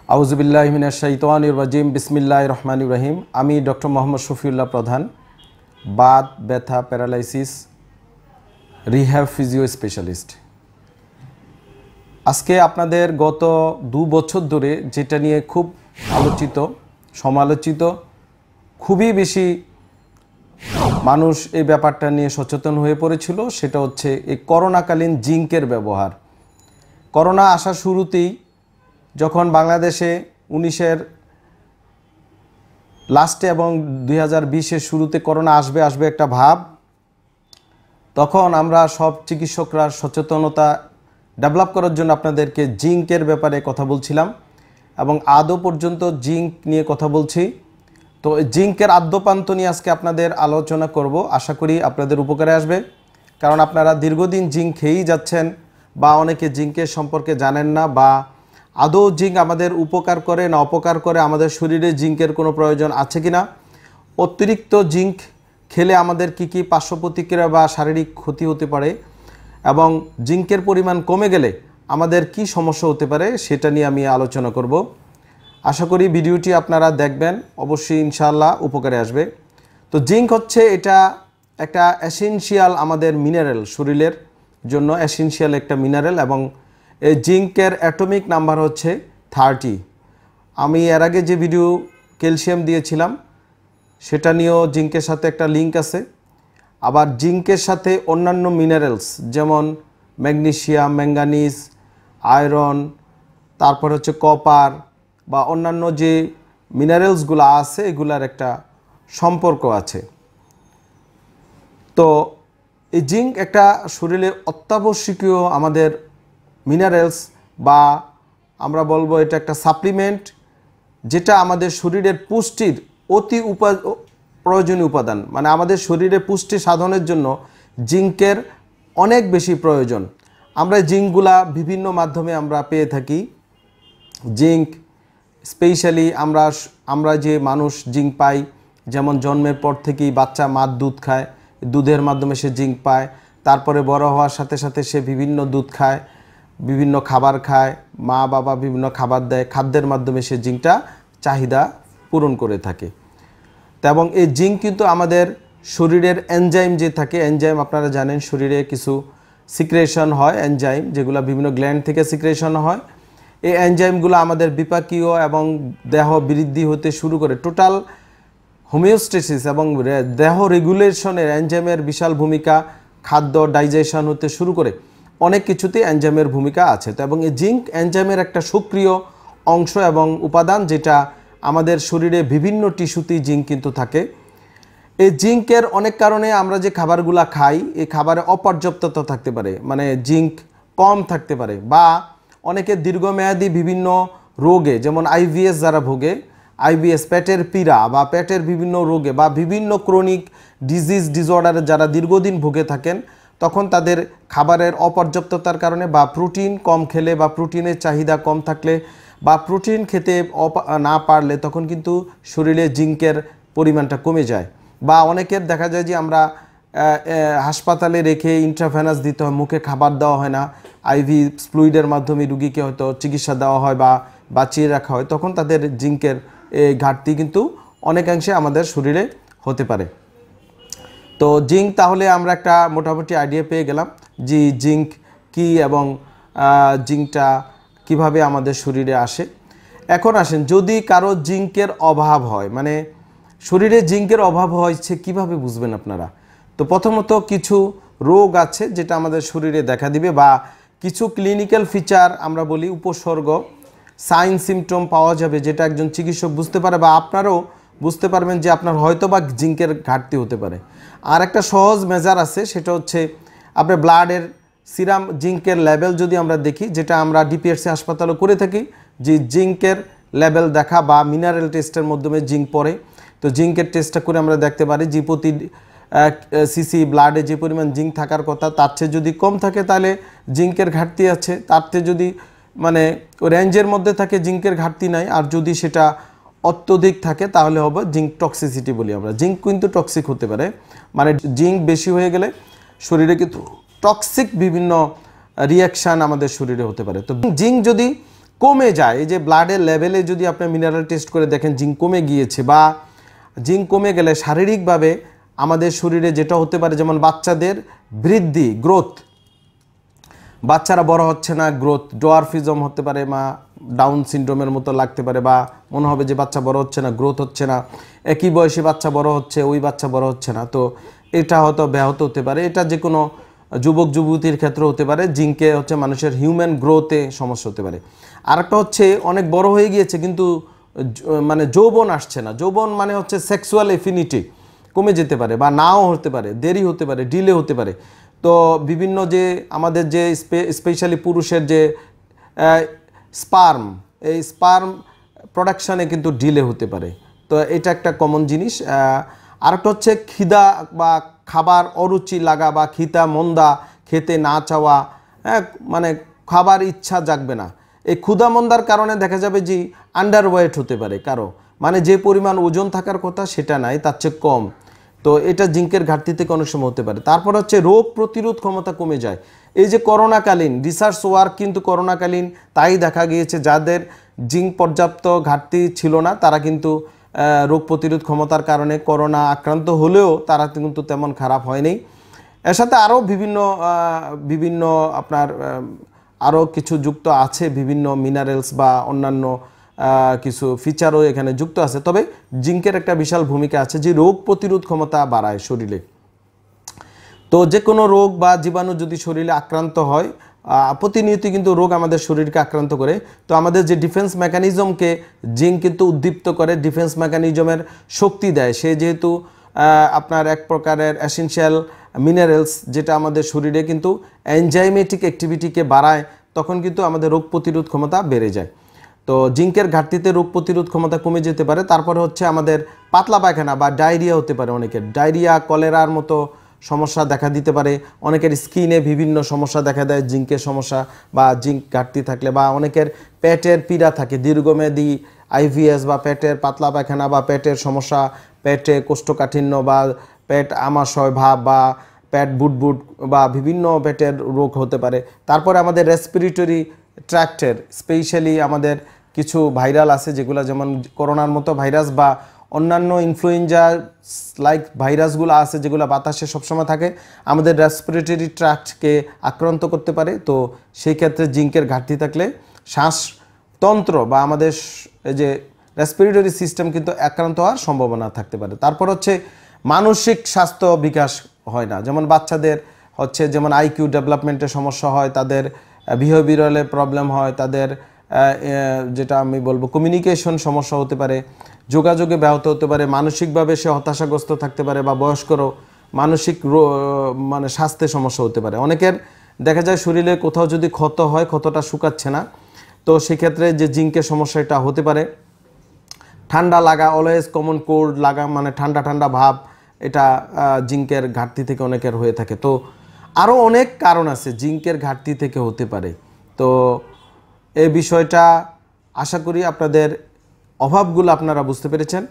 আউযুবিল্লাহি মিনাশ শাইতানির রাজিম বিসমিল্লাহির রহমানির রহিম। আমি ডক্টর মোহাম্মদ শফিউল্লাহ প্রধান, বাত ব্যথা প্যারালাইসিস রিহ্যাব ফিজিও স্পেশালিস্ট। আজকে আপনাদের গত 2 বছর ধরে যেটা নিয়ে খুব আলোচিত সমালোচিত, খুবই বেশি মানুষ এই ব্যাপারটা নিয়ে সচেতন হয়ে পড়েছিল, সেটা হচ্ছে এই করোনাকালীন জিঙ্কের ব্যবহার। করোনা আসার শুরুতেই যখন বাংলাদেশে 19-এর লাস্টে এবং 2020-এর শুরুতে করোনা আসবে একটা ভাব, তখন আমরা সব চিকিৎসকরা সচেতনতা ডেভেলপ করার জন্য আপনাদেরকে জিঙ্কের ব্যাপারে কথা বলছিলাম এবং আদৌ পর্যন্ত জিঙ্ক নিয়ে কথা বলছি। তো জিঙ্কের আদ্যপান্ত নিয়ে আজকে আপনাদের আলোচনা করব। আশা করি আপনাদের উপকারে আসবে, কারণ আপনারা দীর্ঘদিন জিঙ্ক খেয়েই যাচ্ছেন বা অনেকে জিঙ্কের সম্পর্কে জানেন না, বা আদৌ জিঙ্ক আমাদের উপকার করে না অপকার করে, আমাদের শরীরে জিঙ্কের কোনো প্রয়োজন আছে কি না, অতিরিক্ত জিঙ্ক খেলে আমাদের কি পার্শ্ব প্রতিক্রিয়া বা শারীরিক ক্ষতি হতে পারে, এবং জিঙ্কের পরিমাণ কমে গেলে আমাদের কি সমস্যা হতে পারে সেটা নিয়ে আমি আলোচনা করব। আশা করি ভিডিওটি আপনারা দেখবেন, অবশ্যই ইনশাআল্লাহ উপকারে আসবে। তো জিঙ্ক হচ্ছে এটা একটা এসেনশিয়াল আমাদের মিনারেল, শরীরের জন্য এসেনশিয়াল একটা মিনারেল, এবং এই জিঙ্কের অ্যাটমিক নাম্বার হচ্ছে 30। আমি এর আগে যে ভিডিও ক্যালসিয়াম দিয়েছিলাম সেটা নিয়েও জিঙ্কের সাথে একটা লিঙ্ক আছে। আবার জিঙ্কের সাথে অন্যান্য মিনারেলস যেমন ম্যাগনেসিয়াম, ম্যাঙ্গানিজ, আয়রন, তারপর হচ্ছে কপার বা অন্যান্য যে মিনারেলসগুলো আছে এগুলার একটা সম্পর্ক আছে। তো এই জিঙ্ক একটা শরীরে অত্যাবশ্যকীয় আমাদের মিনারেলস, বা আমরা বলবো এটা একটা সাপ্লিমেন্ট, যেটা আমাদের শরীরের পুষ্টির অতি প্রয়োজনীয় উপাদান। মানে আমাদের শরীরে পুষ্টি সাধনের জন্য জিঙ্কের অনেক বেশি প্রয়োজন। আমরা জিঙ্কগুলা বিভিন্ন মাধ্যমে আমরা পেয়ে থাকি। জিঙ্ক স্পেশালি আমরা যে মানুষ জিঙ্ক পাই, যেমন জন্মের পর থেকেই বাচ্চা মার দুধ খায়, দুধের মাধ্যমে সে জিঙ্ক পায়। তারপরে বড় হওয়ার সাথে সাথে সে বিভিন্ন দুধ খায়, বিভিন্ন খাবার খায়, মা বাবা বিভিন্ন খাবার দেয়, খাদ্যের মাধ্যমে সে জিঙ্কটা চাহিদা পূরণ করে থাকে। এবং এই জিঙ্ক কিন্তু আমাদের শরীরের এনজাইম যে থাকে, এনজাইম আপনারা জানেন শরীরে কিছু সিক্রেশন হয়, এনজাইম যেগুলো বিভিন্ন গ্ল্যান্ড থেকে সিক্রেশন হয়। এই এনজাইমগুলো আমাদের বিপাকীয় এবং দেহ বৃদ্ধি হতে শুরু করে, টোটাল হোমিওস্টেসিস এবং দেহ রেগুলেশনের এনজাইমের বিশাল ভূমিকা, খাদ্য ডাইজেশন হতে শুরু করে অনেক কিছুতে এনজাইমের ভূমিকা আছে। তো এবং এই জিঙ্ক এনজাইমের একটা সক্রিয় অংশ এবং উপাদান, যেটা আমাদের শরীরে বিভিন্ন টিস্যুতেই জিঙ্ক কিন্তু থাকে। এই জিঙ্কের অনেক কারণে আমরা যে খাবারগুলা খাই, এই খাবারে অপর্যাপ্ততা থাকতে পারে, মানে জিঙ্ক কম থাকতে পারে, বা অনেকে দীর্ঘমেয়াদী বিভিন্ন রোগে, যেমন আইবিএস যারা ভোগে, আইবিএস পেটের পীড়া বা পেটের বিভিন্ন রোগে বা বিভিন্ন ক্রনিক ডিসঅর্ডারে যারা দীর্ঘদিন ভুগে থাকেন, তখন তাদের খাবারের অপর্যাপ্ততার কারণে বা প্রোটিন কম খেলে বা প্রোটিনের চাহিদা কম থাকলে বা প্রোটিন খেতে না পারলে তখন কিন্তু শরীরে জিঙ্কের পরিমাণটা কমে যায়। বা অনেকের দেখা যায় যে আমরা হাসপাতালে রেখে ইন্ট্রাভেনাস দিতে হয়, মুখে খাবার দেওয়া হয় না, আইভি ফ্লুইডের মাধ্যমে রুগীকে হয়তো চিকিৎসা দেওয়া হয় বা বাঁচিয়ে রাখা হয়, তখন তাদের জিঙ্কের এই ঘাটতি কিন্তু অনেকাংশে আমাদের শরীরে হতে পারে। তো জিঙ্ক, তাহলে আমরা একটা মোটামুটি আইডিয়া পেয়ে গেলাম যে জিঙ্ক কি এবং জিঙ্কটা কিভাবে আমাদের শরীরে আসে। এখন আসেন, যদি কারো জিঙ্কের অভাব হয়, মানে শরীরে জিঙ্কের অভাব হয়েছে কিভাবে বুঝবেন আপনারা? তো প্রথমত কিছু রোগ আছে যেটা আমাদের শরীরে দেখা দিবে, বা কিছু ক্লিনিক্যাল ফিচার আমরা বলি, উপসর্গ, সাইন সিমটম পাওয়া যাবে, যেটা একজন চিকিৎসক বুঝতে পারে বা আপনারাও বুঝতে পারবেন যে আপনার হয়তো বা জিঙ্কের ঘাটতি হতে পারে। আর একটা সহজ মেজার আছে, সেটা হচ্ছে আপনার ব্লাডের সিরাম জিঙ্কের লেভেল যদি আমরা দেখি, যেটা আমরা ডিপিএসসি হাসপাতালে করে থাকি, যে জিঙ্কের লেভেল দেখা বা মিনারেল টেস্টের মাধ্যমে জিঙ্ক পড়ে। তো জিঙ্কের টেস্টটা করে আমরা দেখতে পারি যে প্রতি সিসি ব্লাডে যে পরিমাণ জিঙ্ক থাকার কথা তার চেয়ে যদি কম থাকে তাহলে জিঙ্কের ঘাটতি আছে, তার চেয়ে যদি মানে রেঞ্জের মধ্যে থাকে জিঙ্কের ঘাটতি নাই, আর যদি সেটা অত্যধিক থাকে তাহলে হবে জিঙ্ক টক্সিসিটি বলি আমরা। জিঙ্ক কিন্তু টক্সিক হতে পারে, মানে জিঙ্ক বেশি হয়ে গেলে শরীরে কিন্তু টক্সিক বিভিন্ন রিয়াকশান আমাদের শরীরে হতে পারে। তো জিঙ্ক যদি কমে যায়, এই যে ব্লাডের লেভেলে যদি আপনি মিনারেল টেস্ট করে দেখেন জিঙ্ক কমে গিয়েছে, বা জিঙ্ক কমে গেলে শারীরিকভাবে আমাদের শরীরে যেটা হতে পারে, যেমন বাচ্চাদের বৃদ্ধি, গ্রোথ, বাচ্চারা বড় হচ্ছে না, গ্রোথ ডোয়ারফিজম হতে পারে, বা ডাউন সিনড্রোমের মতো লাগতে পারে, বা মনে হবে যে বাচ্চা বড় হচ্ছে না, গ্রোথ হচ্ছে না, একই বয়সী বাচ্চা বড় হচ্ছে, ওই বাচ্চা বড় হচ্ছে না। তো এটা হয়তো ব্যাহত হতে পারে। এটা যে কোনো যুবক যুবতীর ক্ষেত্রে হতে পারে। জিঙ্কে হচ্ছে মানুষের হিউম্যান গ্রোথে সমস্যা হতে পারে। আরেকটা হচ্ছে অনেক বড় হয়ে গিয়েছে কিন্তু মানে যৌবন আসছে না। যৌবন মানে হচ্ছে সেক্সুয়াল এফিনিটি কমে যেতে পারে, বা নাও হতে পারে, দেরি হতে পারে, ডিলে হতে পারে। তো বিভিন্ন যে আমাদের যে স্পেশালি পুরুষের যে স্পার্ম, এই স্পার্ম প্রোডাকশানে কিন্তু ডিলে হতে পারে। তো এটা একটা কমন জিনিস। আরেকটা হচ্ছে খিদা বা খাবার অরুচি লাগা, বা খিদা মন্দা, খেতে না চাওয়া, মানে খাবার ইচ্ছা জাগবে না। এই ক্ষুধা মন্দার কারণে দেখা যাবে যে আন্ডারওয়েট হতে পারে কারো, মানে যে পরিমাণ ওজন থাকার কথা সেটা নাই, তার চেয়ে কম। তো এটা জিঙ্কের ঘাটতি থেকে অনেক সময় হতে পারে। তারপর হচ্ছে রোগ প্রতিরোধ ক্ষমতা কমে যায়। এই যে করোনাকালীন রিসার্চ ওয়ার্ক কিন্তু করোনাকালীন তাই দেখা গিয়েছে, যাদের জিঙ্ক পর্যাপ্ত ঘাটতি ছিল না তারা কিন্তু রোগ প্রতিরোধ ক্ষমতার কারণে করোনা আক্রান্ত হলেও তারা কিন্তু তেমন খারাপ হয়নি। এর সাথে আরও বিভিন্ন আপনার আরও কিছু যুক্ত আছে, বিভিন্ন মিনারেলস বা অন্যান্য কিছু ফিচারও এখানে যুক্ত আছে। তবে জিঙ্কের একটা বিশাল ভূমিকা আছে যে রোগ প্রতিরোধ ক্ষমতা বাড়ায় শরীরে। তো যে কোনো রোগ বা জীবাণু যদি শরীরে আক্রান্ত হয়, প্রতিনিয়ত কিন্তু রোগ আমাদের শরীরকে আক্রান্ত করে। তো আমাদের যে ডিফেন্স মেকানিজমকে জিঙ্ক কিন্তু উদ্দীপ্ত করে, ডিফেন্স মেকানিজমের শক্তি দেয়। সে যেহেতু আপনার এক প্রকারের এসেনশিয়াল মিনারেলস, যেটা আমাদের শরীরে কিন্তু এনজাইমেটিক অ্যাক্টিভিটিকে বাড়ায়, তখন কিন্তু আমাদের রোগ প্রতিরোধ ক্ষমতা বেড়ে যায়। তো জিঙ্কের ঘাটতিতে রোগ প্রতিরোধ ক্ষমতা কমে যেতে পারে। তারপরে হচ্ছে আমাদের পাতলা পায়খানা বা ডায়রিয়া হতে পারে, অনেকের ডায়রিয়া, কলেরার মতো সমস্যা দেখা দিতে পারে। অনেকের স্কিনে বিভিন্ন সমস্যা দেখা দেয় জিঙ্কের সমস্যা বা জিঙ্ক ঘাটতি থাকলে, বা অনেকের পেটের পীড়া থাকে দীর্ঘমেয়াদী আইভিএস, বা পেটের পাতলা পায়খানা, বা পেটের সমস্যা, পেটে কোষ্ঠকাঠিন্য, বা পেট আমাশয় ভাব, বা পেট বুটবুট, বা বিভিন্ন পেটের রোগ হতে পারে। তারপরে আমাদের রেসপিরেটরি ট্র্যাক্টের স্পেশালি আমাদের কিছু ভাইরাল আছে যেগুলো, যেমন করোনার মতো ভাইরাস বা অন্যান্য ইনফ্লুয়েঞ্জা লাইক ভাইরাসগুলো আছে যেগুলো বাতাসে সবসময় থাকে, আমাদের রেসপিরেটরি ট্র্যাক্টকে আক্রান্ত করতে পারে। তো সেই ক্ষেত্রে জিঙ্কের ঘাটতি থাকলে শ্বাসতন্ত্র বা আমাদের এই যে রেসপিরেটরি সিস্টেম কিন্তু আক্রান্ত হওয়ার সম্ভাবনা থাকতে পারে। তারপর হচ্ছে মানসিক স্বাস্থ্য বিকাশ হয় না, যেমন বাচ্চাদের হচ্ছে যেমন আইকিউ ডেভেলপমেন্টের সমস্যা হয়, তাদের বিহেভিয়ারালে প্রবলেম হয়, তাদের যেটা আমি বলবো কমিউনিকেশন সমস্যা হতে পারে, যোগাযোগে ব্যাহত হতে পারে, মানসিকভাবে সে হতাশাগ্রস্ত থাকতে পারে, বা বয়স্করও মানসিক মানে স্বাস্থ্যের সমস্যা হতে পারে। অনেকের দেখা যায় শরীরে কোথাও যদি ক্ষত হয়, ক্ষতটা শুকাচ্ছে না, তো সেক্ষেত্রে যে জিঙ্কের সমস্যা এটা হতে পারে। ঠান্ডা লাগা, অলওয়েজ কমন কোল্ড লাগা, মানে ঠান্ডা ঠান্ডা ভাব, এটা জিঙ্কের ঘাটতি থেকে অনেকের হয়ে থাকে। তো আরও অনেক কারণ আছে জিঙ্কের ঘাটতি থেকে হতে পারে। তো এই বিষয়টা আশা করি আপনাদের অভাবগুলো আপনারা বুঝতে পেরেছেন।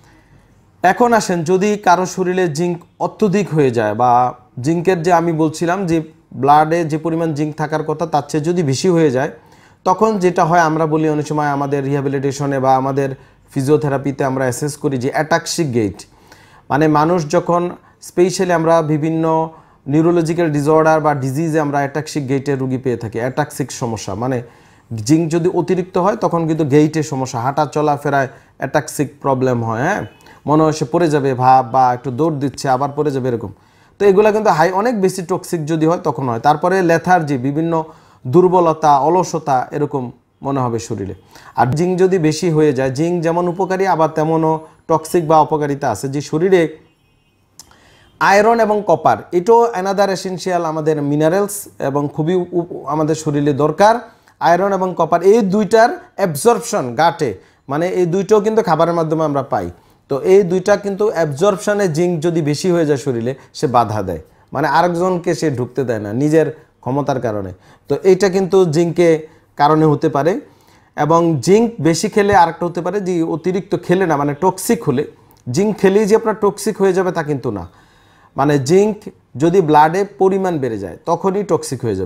এখন আসেন, যদি কারো শরীরে জিঙ্ক অত্যধিক হয়ে যায়, বা জিঙ্কের যে আমি বলছিলাম যে ব্লাডে যে পরিমাণ জিঙ্ক থাকার কথা তার চেয়ে যদি বেশি হয়ে যায়, তখন যেটা হয় আমরা বলি অনেক সময় আমাদের রিহ্যাবিলিটেশনে বা আমাদের ফিজিওথেরাপিতে আমরা অ্যাসেস করি যে অ্যাটাক্সিক গেইট, মানে মানুষ যখন স্পেশালি আমরা বিভিন্ন নিউরোলজিক্যাল ডিসঅর্ডার বা ডিজিজে আমরা অ্যাটাক্সিক গেইটের রুগী পেয়ে থাকি। অ্যাটাক্সিক সমস্যা মানে জিঙ্ক যদি অতিরিক্ত হয় তখন কিন্তু গেইটের সমস্যা, হাঁটা চলাফেরায় অ্যাটাক্সিক প্রবলেম হয়। হ্যাঁ, মনে হয় সে পড়ে যাবে ভাব, বা একটু দৌড় দিচ্ছে আবার পড়ে যাবে এরকম। তো এগুলো কিন্তু অনেক বেশি টক্সিক যদি হয় তখন হয়। তারপরে লেথার্জি, বিভিন্ন দুর্বলতা, অলসতা এরকম মনে হবে শরীরে। আর জিঙ্ক যদি বেশি হয়ে যায়, জিঙ্ক যেমন উপকারী আবার তেমনও টক্সিক বা অপকারিতা আছে। যে শরীরে আয়রন এবং কপার, এটাও অ্যানাদার এসেনশিয়াল আমাদের মিনারেলস এবং খুবই আমাদের শরীরে দরকার। আয়রন এবং কপার এই দুইটার অ্যাবজর্পশন গাটে, মানে এই দুইটাও কিন্তু খাবারের মাধ্যমে আমরা পাই। তো এই দুইটা কিন্তু অ্যাবজর্পশনে জিঙ্ক যদি বেশি হয়ে যায় শরীরে, সে বাধা দেয়, মানে আরেকজনকে সে ঢুকতে দেয় না নিজের ক্ষমতার কারণে। তো এইটা কিন্তু জিঙ্কে কারণে হতে পারে। এবং জিঙ্ক বেশি খেলে আরেকটা হতে পারে যে অতিরিক্ত খেলে না, মানে টক্সিক হলে, জিঙ্ক খেলেই যে আপনার টক্সিক হয়ে যাবে তা কিন্তু না। মানে জিঙ্ক যদি ব্লাডে পরিমাণ বেড়ে যায় তখনই টক্সিক হয়ে যাবে। তো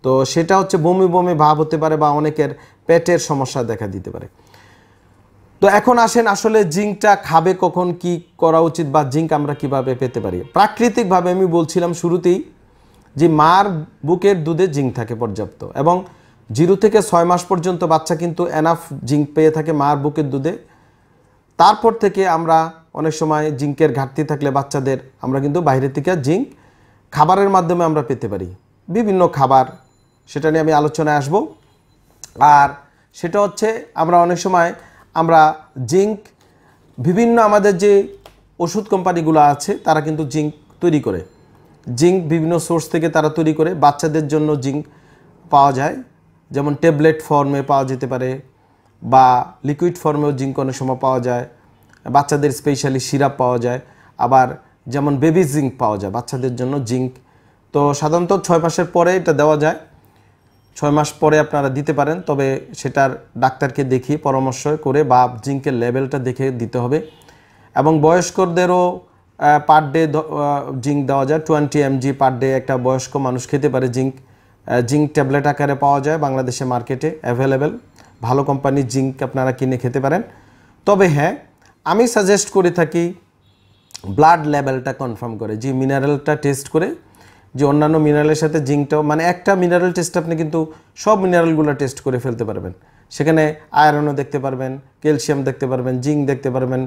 তো সেটা হচ্ছে বমি বমি ভাব হতে পারে বা অনেকের পেটের সমস্যা দেখা দিতে পারে। তো এখন আসেন আসলে জিঙ্কটা খাবে কখন, কি করা উচিত বা জিঙ্ক আমরা কিভাবে পেতে পারি। প্রাকৃতিকভাবে আমি বলছিলাম শুরুতেই যে মার বুকের দুধে জিঙ্ক থাকে পর্যাপ্ত, এবং 0 থেকে 6 মাস পর্যন্ত বাচ্চা কিন্তু এনাফ জিঙ্ক পেয়ে থাকে মার বুকের দুধে। তারপর থেকে আমরা অনেক সময় জিঙ্কের ঘাটতি থাকলে বাচ্চাদের আমরা কিন্তু বাইরে থেকে জিঙ্ক খাবারের মাধ্যমে আমরা পেতে পারি, বিভিন্ন খাবার, সেটা নিয়ে আমি আলোচনায় আসব। আর সেটা হচ্ছে আমরা অনেক সময় আমরা জিঙ্ক বিভিন্ন আমাদের যে ওষুধ কোম্পানিগুলো আছে তারা কিন্তু জিঙ্ক তৈরি করে, জিঙ্ক বিভিন্ন সোর্স থেকে তারা তৈরি করে বাচ্চাদের জন্য জিঙ্ক পাওয়া যায়, যেমন ট্যাবলেট ফর্মে পাওয়া যেতে পারে বা লিকুইড ফর্মেও জিঙ্ক অনেক সময় পাওয়া যায়, বাচ্চাদের স্পেশালি সিরাপ পাওয়া যায়, আবার যেমন বেবি জিঙ্ক পাওয়া যায় বাচ্চাদের জন্য জিঙ্ক। তো সাধারণত 6 মাসের পরে এটা দেওয়া যায়, 6 মাস পরে আপনারা দিতে পারেন, তবে সেটার ডাক্তারকে দেখিয়ে পরামর্শ করে বা জিঙ্কের লেভেলটা দেখে দিতে হবে। এবং বয়স্কদেরও পার ডে জিঙ্ক দেওয়া যায়, 20 mg পার ডে একটা বয়স্ক মানুষ খেতে পারে জিঙ্ক। জিঙ্ক ট্যাবলেট আকারে পাওয়া যায় বাংলাদেশে মার্কেটে অ্যাভেলেবেল, ভালো কোম্পানির জিঙ্ক আপনারা কিনে খেতে পারেন। তবে হ্যাঁ, আমি সাজেস্ট করে থাকি ব্লাড লেভেলটা কনফার্ম করে, যে মিনারেলটা টেস্ট করে, যে অন্যান্য মিনারেলের সাথে জিঙ্কটাও, মানে একটা মিনারেল টেস্ট আপনি কিন্তু সব মিনারেলগুলো টেস্ট করে ফেলতে পারবেন, সেখানে আয়রনও দেখতে পারবেন, ক্যালসিয়াম দেখতে পারবেন, জিঙ্ক দেখতে পারবেন,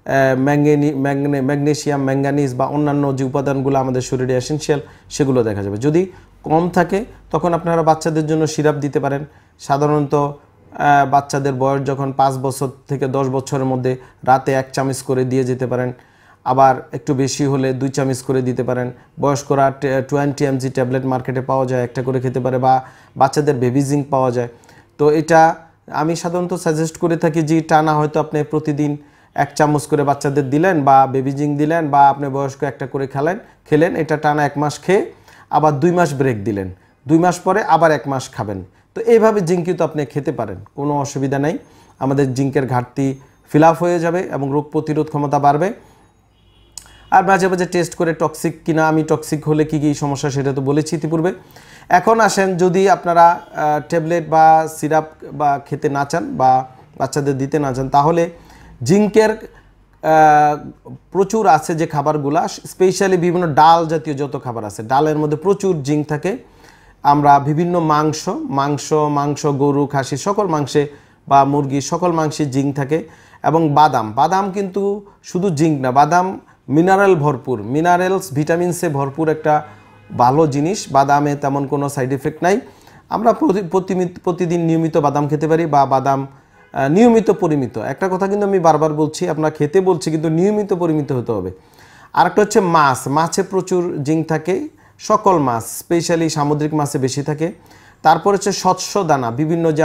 ম্যাগনেসিয়াম, ম্যাঙ্গানিজ বা অন্যান্য যে উপাদানগুলো আমাদের শরীরে এসেনশিয়াল সেগুলো দেখা যাবে। যদি কম থাকে তখন আপনারা বাচ্চাদের জন্য সিরাপ দিতে পারেন। সাধারণত বাচ্চাদের বয়স যখন 5 বছর থেকে 10 বছরের মধ্যে রাতে 1 চামচ করে দিয়ে যেতে পারেন, আবার একটু বেশি হলে 2 চামচ করে দিতে পারেন। বয়স্করা 20 mg ট্যাবলেট মার্কেটে পাওয়া যায়, একটা করে খেতে পারে, বা বাচ্চাদের বেবি জিঙ্ক পাওয়া যায়। তো এটা আমি সাধারণত সাজেস্ট করে থাকি যে টানা হয়তো আপনি প্রতিদিন 1 চামচ করে বাচ্চাদের দিলেন বা বেবি জিঙ্ক দিলেন, বা আপনি বয়স্ক একটা করে খেলেন, এটা টানা 1 মাস খেয়ে আবার 2 মাস ব্রেক দিলেন, 2 মাস পরে আবার 1 মাস খাবেন। তো এইভাবে জিঙ্ক কিন্তু আপনি খেতে পারেন, কোনো অসুবিধা নাই। আমাদের জিঙ্কের ঘাটতি ফিল আপ হয়ে যাবে এবং রোগ প্রতিরোধ ক্ষমতা বাড়বে। আর মাঝে মাঝে টেস্ট করে টক্সিক কিনা, আমি টক্সিক হলে কী কী সমস্যা সেটা তো বলেছি ইতিপূর্বে। এখন আসেন, যদি আপনারা ট্যাবলেট বা সিরাপ বা খেতে না চান বা বাচ্চাদের দিতে না চান, তাহলে জিঙ্কের প্রচুর আছে যে খাবারগুলা, স্পেশালি বিভিন্ন ডাল জাতীয় যত খাবার আছে, ডালের মধ্যে প্রচুর জিঙ্ক থাকে। আমরা বিভিন্ন মাংস গরু, খাসি, সকল মাংসে বা মুরগি সকল মাংসে জিঙ্ক থাকে। এবং বাদাম কিন্তু শুধু জিঙ্ক না, বাদাম মিনারেল ভরপুর, মিনারেলস ভিটামিনসে ভরপুর একটা ভালো জিনিস। বাদামে তেমন কোনো সাইড এফেক্ট নাই। আমরা প্রতিদিন নিয়মিত বাদাম খেতে পারি, বা বাদাম নিয়মিত পরিমিত, একটা কথা কিন্তু আমি বারবার বলছি, আপনার খেতে বলছি কিন্তু নিয়মিত পরিমিত হতে হবে। আরেকটা হচ্ছে মাছে প্রচুর জিঙ্ক থাকে, সকল মাছ, স্পেশালি সামুদ্রিক মাছে বেশি থাকে। তারপর হচ্ছে শস্য দানা, বিভিন্ন যে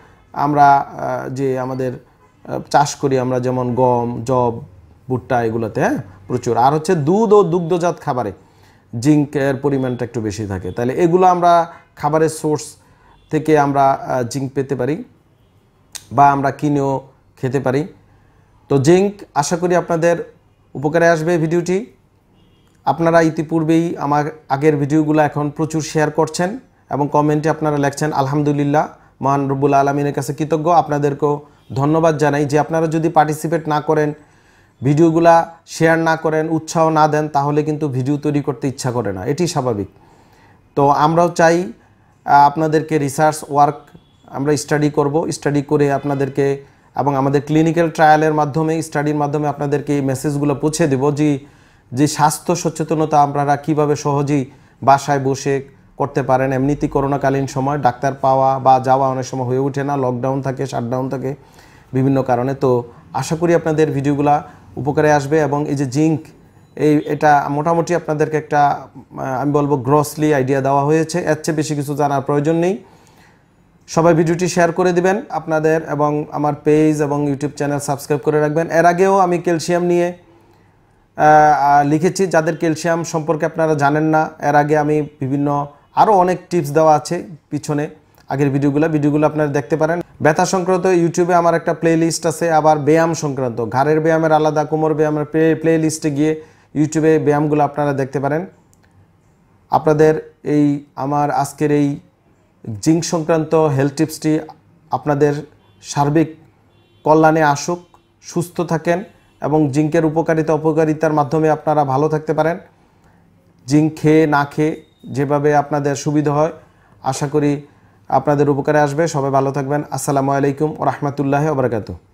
আমাদের চাষ করি আমরা, যেমন গম, জব, ভুট্টা, এগুলোতে হ্যাঁ প্রচুর। আর হচ্ছে দুধ ও দুগ্ধজাত খাবারে জিঙ্কের পরিমাণটা একটু বেশি থাকে। তাহলে এগুলো আমরা খাবারের সোর্স থেকে আমরা জিঙ্ক পেতে পারি বা আমরা কিনেও খেতে পারি। তো জিঙ্ক আশা করি আপনাদের উপকারে আসবে ভিডিওটি। আপনারা ইতিপূর্বেই আমার আগের ভিডিওগুলো এখন প্রচুর শেয়ার করছেন এবং কমেন্টে আপনারা লেখছেন, আলহামদুলিল্লাহ, মহান রব্বুল আলমিনের কাছে কৃতজ্ঞ। আপনাদেরকেও ধন্যবাদ জানাই যে আপনারা যদি পার্টিসিপেট না করেন, ভিডিওগুলা শেয়ার না করেন, উৎসাহ না দেন, তাহলে কিন্তু ভিডিও তৈরি করতে ইচ্ছা করে না, এটি স্বাভাবিক। তো আমরাও চাই আপনাদেরকে রিসার্চ ওয়ার্ক আমরা স্টাডি করে আপনাদেরকে, এবং আমাদের ক্লিনিক্যাল ট্রায়ালের মাধ্যমে, স্টাডির মাধ্যমে আপনাদেরকে এই মেসেজগুলো পৌঁছে দেব যে স্বাস্থ্য সচেতনতা আপনারা কিভাবে সহজেই বাসায় বসে করতে পারেন। এমনিতেই করোনাকালীন সময় ডাক্তার পাওয়া বা যাওয়া অনেক সময় হয়ে ওঠে না, লকডাউন থাকে, শাটডাউন থাকে বিভিন্ন কারণে। তো আশা করি আপনাদের ভিডিওগুলো উপকারে আসবে। এবং এই যে জিঙ্ক, এটা মোটামুটি আপনাদেরকে একটা আমি বলবো গ্রসলি আইডিয়া দেওয়া হয়েছে, এর চেয়ে বেশি কিছু জানার প্রয়োজন নেই। সবাই ভিডিওটি শেয়ার করে দিবেন আপনাদের, এবং আমার পেজ এবং ইউটিউব চ্যানেল সাবস্ক্রাইব করে রাখবেন। এর আগেও আমি ক্যালসিয়াম নিয়ে লিখেছি, যাদের ক্যালসিয়াম সম্পর্কে আপনারা জানেন না, এর আগে আমি বিভিন্ন আরও অনেক টিপস দেওয়া আছে পিছনে, আগের ভিডিওগুলো আপনারা দেখতে পারেন। ব্যথা সংক্রান্ত ইউটিউবে আমার একটা প্লে লিস্ট আছে, আবার ব্যায়াম সংক্রান্ত, ঘাড়ের ব্যায়ামের আলাদা, কোমর ব্যায়ামের প্লে লিস্টে গিয়ে ইউটিউবে ব্যায়ামগুলো আপনারা দেখতে পারেন। আপনাদের আমার আজকের এই জিঙ্ক সংক্রান্ত হেলথ টিপসটি আপনাদের সার্বিক কল্যাণে আসুক, সুস্থ থাকেন এবং জিঙ্কের অপকারিতার মাধ্যমে আপনারা ভালো থাকতে পারেন। জিঙ্ক খেয়ে না খেয়ে যেভাবে আপনাদের সুবিধা হয়, আশা করি আপনাদের উপকারে আসবে। সবাই ভালো থাকবেন। আসসালামু আলাইকুম ওয়া রাহমাতুল্লাহি ওয়া বারাকাতুহু।